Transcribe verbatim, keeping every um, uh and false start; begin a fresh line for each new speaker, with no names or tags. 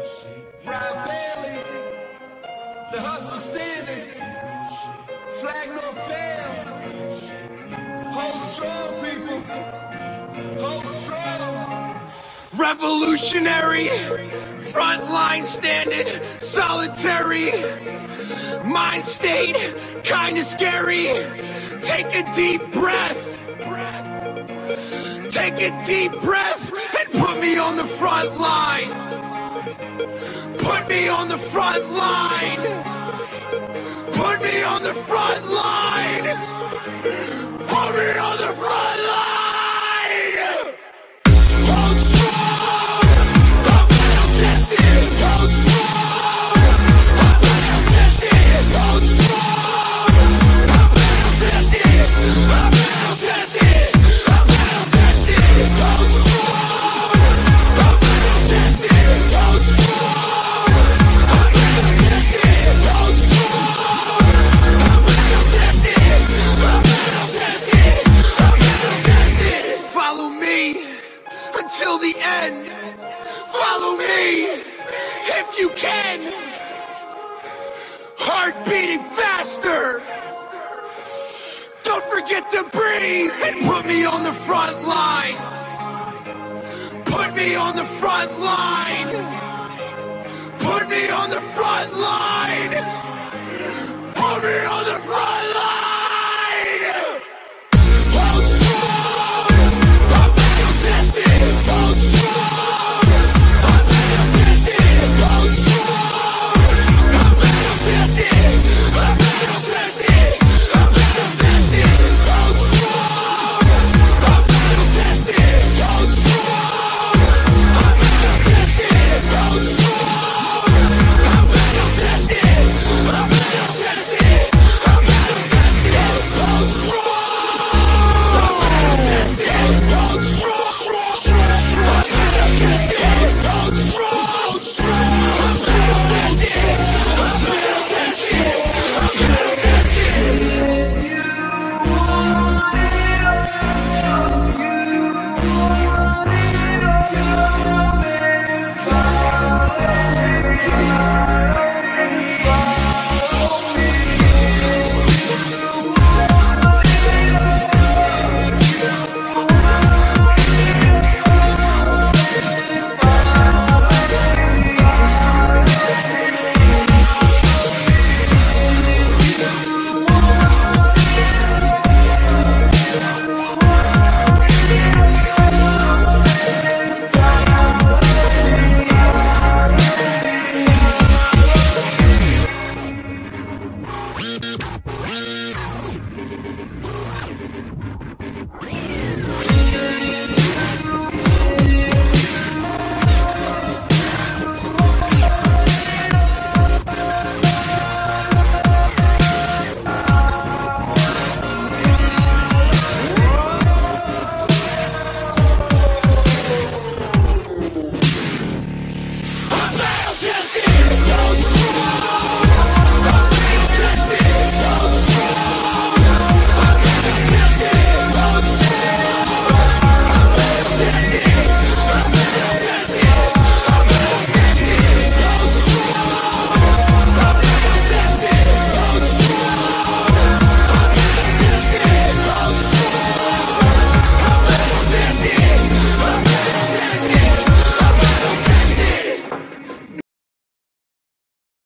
Rob Bailey, the hustle standing, flag no fail. Hold strong, people. Hold strong. Revolutionary, frontline standing, solitary, mind state, kinda scary. Take a deep breath. Take a deep breath and put me on the front line. Put me on the front line. Put me on the front line. Put me on the front line. Hold strong. I'm battle tested. Hold strong. I'm battle tested. Hold strong. I'm battle tested. I'm battle tested. I'm battle tested. Hold strong. I'm battle tested. Hold strong. I'm battle tested. Hold strong. I'm battle tested. I'm battle tested. I'm battle tested. Follow me until the end. Follow me if you can. Heart beating faster. Don't forget to breathe and put me on the front line. Put me on the front line. Put me on the front line.